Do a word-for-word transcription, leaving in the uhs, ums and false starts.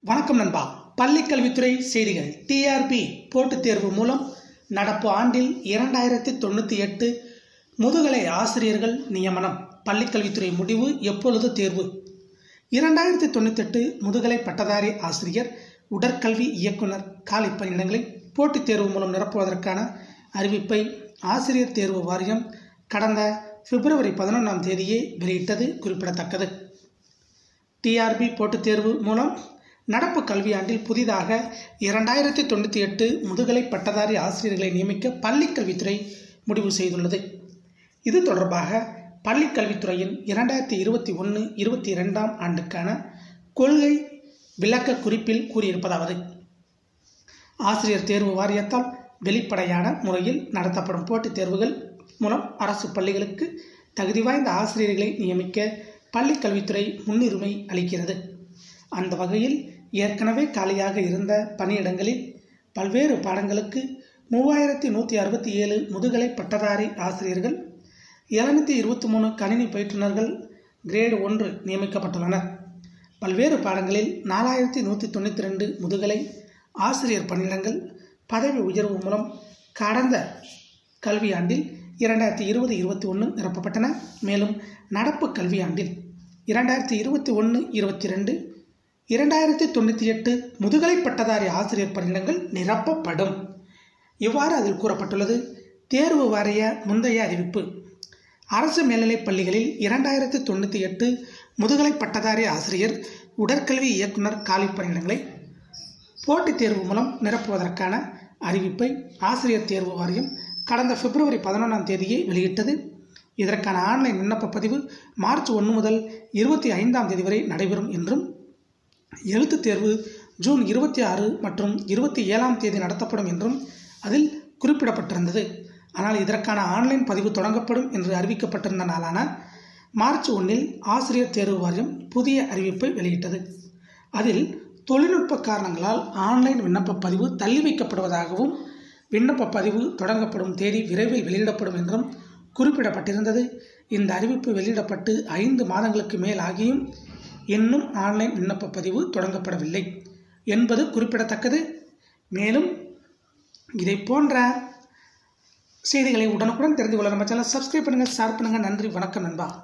வணக்கம் நண்பா. பள்ளிக் கல்வித்துறை செய்திகள். டிஆர்பி போட்டுத் தேர்வு மூலம் நடப்பு ஆண்டில் இரண்டாயிரத்தி தொண்ணூற்றி எட்டு முதுகலை ஆசிரியர்கள் நியமனம். பள்ளிக் கல்வித்துறை முடிவு எப்பொழுது தேர்வு? இரண்டாயிரத்தி தொண்ணூற்றி எட்டு முதுகலை பட்டதாரி ஆசிரியர் உடற்கல்வி இயக்குனர் காலி பணியிடங்களை போட்டித் தேர்வு மூலம் நிரப்புவதற்கான அறிவிப்பை ஆசிரியர் தேர்வு வாரியம் கடந்த பிப்ரவரி பதினொன்றாம் தேதியே வெளியிட்டது குறிப்பிடத்தக்கது. டிஆர்பி போட்டுத் தேர்வு மூலம் நடப்பு கல்வியாண்டில் புதிதாக இரண்டாயிரத்தி தொண்ணூற்றி எட்டு முதுகலை பட்டதாரி ஆசிரியர்களை நியமிக்க பள்ளிக் கல்வித்துறை முடிவு செய்துள்ளது. இது தொடர்பாக பள்ளிக் கல்வித்துறையின் இரண்டாயிரத்தி இருபத்தி ஒன்று இருபத்தி இரண்டாம் ஆண்டுக்கான கொள்கை விளக்க குறிப்பில் கூறியிருப்பதாவது: ஆசிரியர் தேர்வு வாரியத்தால் வெளிப்படையான முறையில் நடத்தப்படும் போட்டித் தேர்வுகள் மூலம் அரசு பள்ளிகளுக்கு தகுதி வாய்ந்த ஆசிரியர்களை நியமிக்க பள்ளிக் கல்வித்துறை முன்னுரிமை அளிக்கிறது. அந்த வகையில் ஏற்கனவே காலியாக இருந்த பணியிடங்களில் பல்வேறு பாடங்களுக்கு மூவாயிரத்தி நூற்றி அறுபத்தி ஏழு முதுகலை பட்டதாரி ஆசிரியர்கள், எழுநூற்றி இருபத்தி மூணு கணினி பயிற்றுநர்கள் கிரேடு ஒன்று நியமிக்கப்பட்டுள்ளனர். பல்வேறு பாடங்களில் நாலாயிரத்தி நூற்றி தொண்ணூற்றி ரெண்டு முதுகலை ஆசிரியர் பணியிடங்கள் பதவி உயர்வு மூலம் கடந்த கல்வியாண்டில் இரண்டாயிரத்தி இருபது இருபத்தி ஒன்று நிரப்பப்பட்டன. மேலும் நடப்பு கல்வியாண்டில் இரண்டாயிரத்தி இருபத்தி ஒன்று இருபத்தி ரெண்டு இரண்டாயிரத்தி தொண்ணூற்றி எட்டு முதுகலை பட்டதாரி ஆசிரியர் பணியிடங்கள் நிரப்பப்படும். இவ்வாறு அதில் கூறப்பட்டுள்ளது. தேர்வு வாரிய முந்தைய அறிவிப்பு: அரசு மேல்நிலைப் பள்ளிகளில் இரண்டாயிரத்தி தொண்ணூற்றி எட்டு முதுகலை பட்டதாரி ஆசிரியர் உடற்கல்வி இயக்குனர் காலி பணியிடங்களை போட்டித் தேர்வு மூலம் நிரப்புவதற்கான அறிவிப்பை ஆசிரியர் தேர்வு வாரியம் கடந்த பிப்ரவரி பதினொன்றாம் தேதியை வெளியிட்டது. இதற்கான ஆன்லைன் விண்ணப்ப பதிவு மார்ச் ஒன்று முதல் இருபத்தி ஐந்தாம் தேதி வரை நடைபெறும் என்றும், எழுத்துத் தேர்வு ஜூன் இருபத்தி ஆறு மற்றும் இருபத்தி ஏழாம் தேதி நடத்தப்படும் என்றும் அதில் குறிப்பிடப்பட்டிருந்தது. ஆனால் இதற்கான ஆன்லைன் பதிவு தொடங்கப்படும் என்று அறிவிக்கப்பட்டிருந்த நாளான மார்ச் ஒன்றில் ஆசிரியர் தேர்வு வாரியம் புதிய அறிவிப்பை வெளியிட்டது. அதில் தொழில்நுட்ப காரணங்களால் ஆன்லைன் விண்ணப்ப பதிவு தள்ளி வைக்கப்படுவதாகவும், விண்ணப்ப பதிவு தொடங்கப்படும் தேதி விரைவில் வெளியிடப்படும் என்றும் குறிப்பிடப்பட்டிருந்தது. இந்த அறிவிப்பு வெளியிடப்பட்டு ஐந்து மாதங்களுக்கு மேல் ஆகியும் இன்னும் ஆன்லைன் விண்ணப்ப பதிவு தொடங்கப்படவில்லை என்பது குறிப்பிடத்தக்கது. மேலும் இதை போன்ற செய்திகளை உடனுக்குடன் தெரிந்து கொள்ள நம்ம சேனலை சப்ஸ்கிரைப் பண்ணுங்கள், ஷேர் பண்ணுங்கள். நன்றி, வணக்கம் நண்பா.